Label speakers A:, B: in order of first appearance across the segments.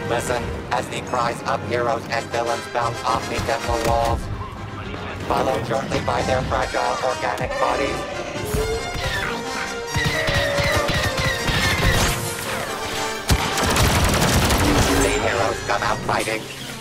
A: Listen as the cries of heroes and villains bounce off the temple walls, followed shortly by their fragile organic bodies. The heroes come out fighting.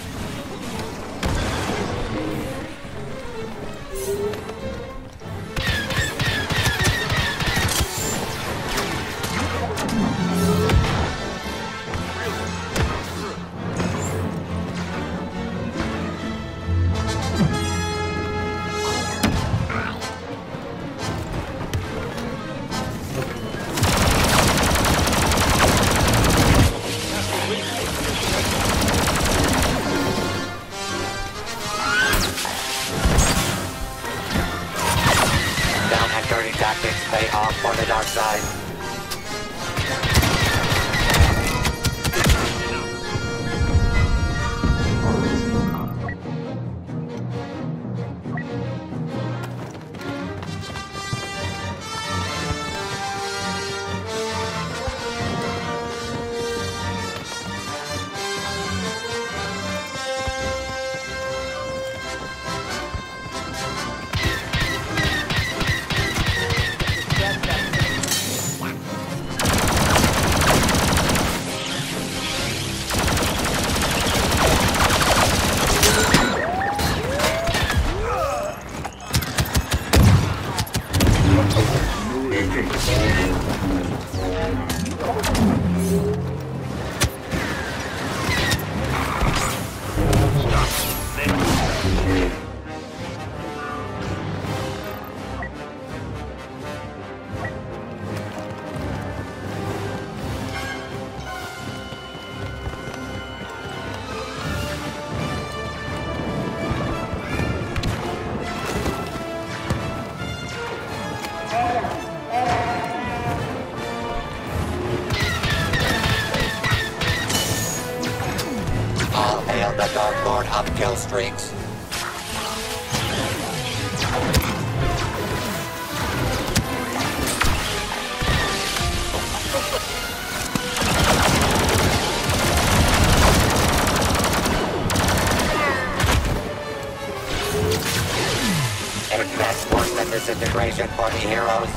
A: Tactics pay off for the dark side. The Dark Lord of kill streaks. It's best worse than disintegration for the heroes.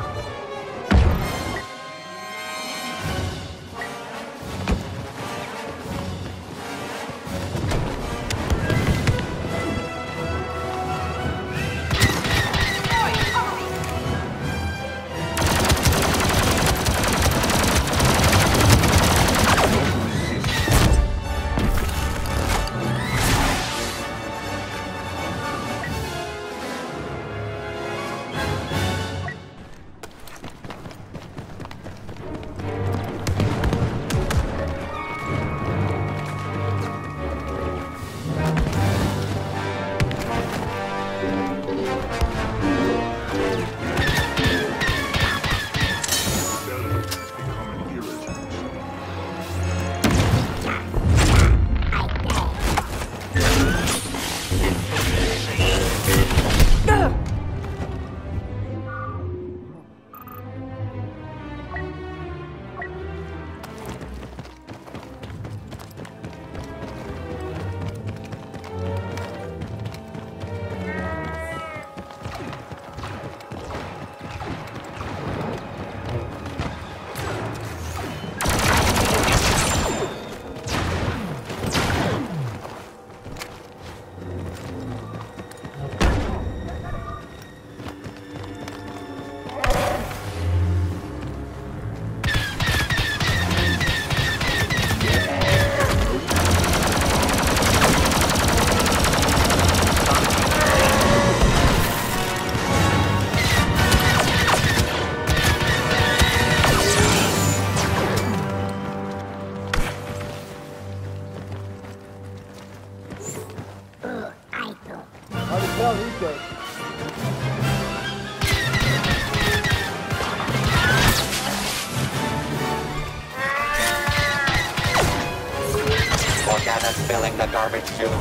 A: Morgana's filling the garbage chute.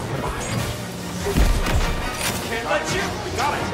B: Can't let you! Got it!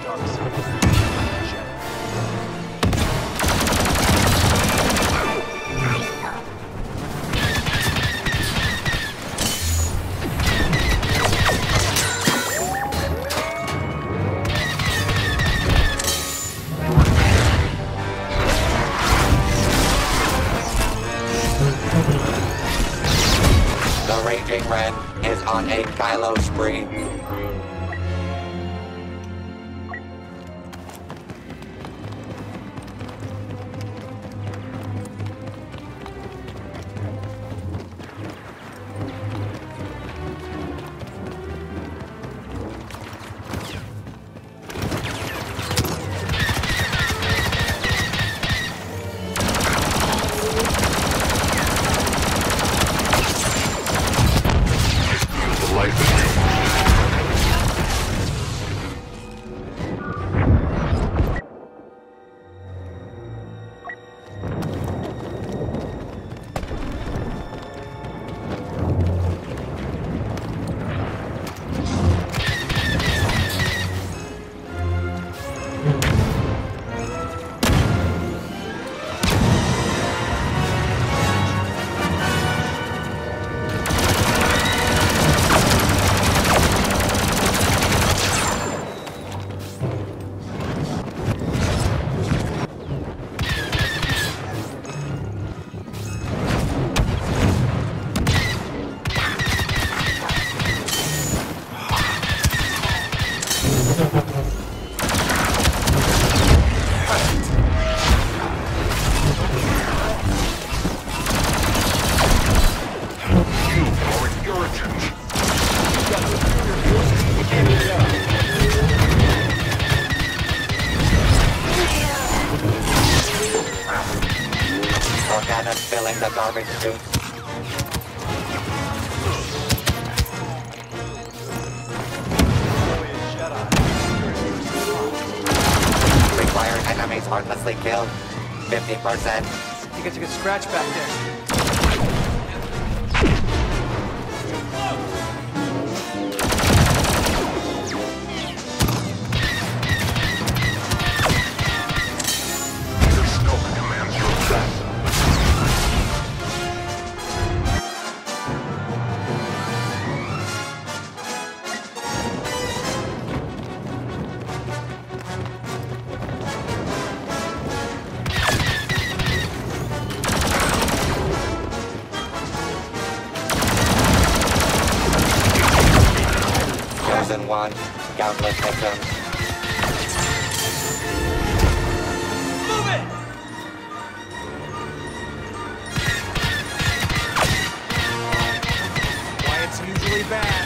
B: dark side.
A: The Raging Ren is on a Kylo spree. Organa filling the garbage chute. Required enemies heartlessly killed. 50%.
B: You get a good scratch back there.
A: Chosen one, countless victims.
B: Move it! Why it's usually bad.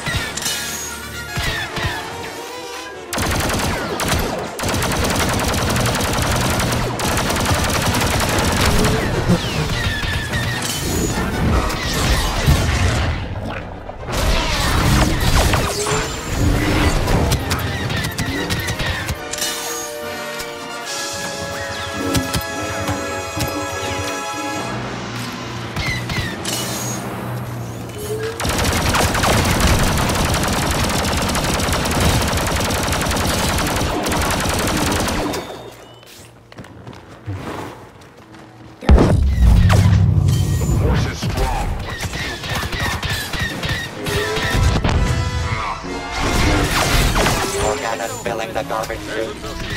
A: Organa's filling the garbage chute.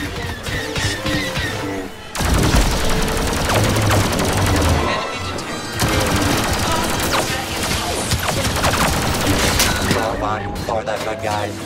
A: Well, one for the good guys.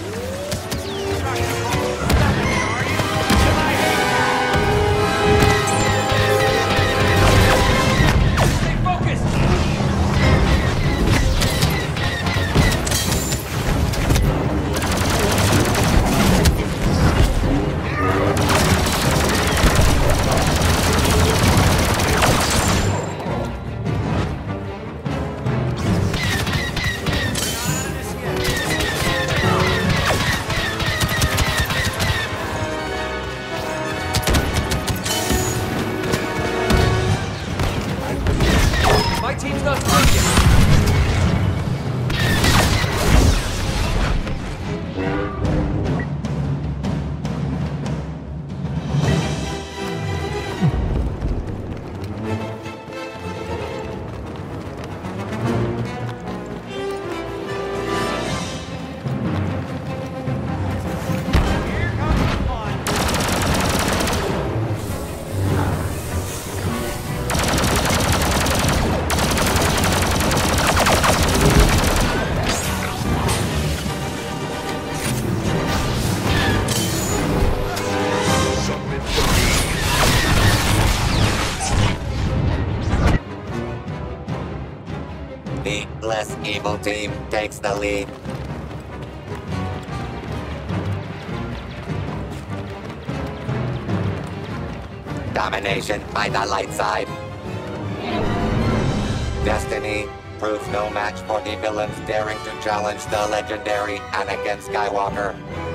A: less evil team takes the lead. Domination by the light side. Destiny proves no match for the villains daring to challenge the legendary Anakin Skywalker.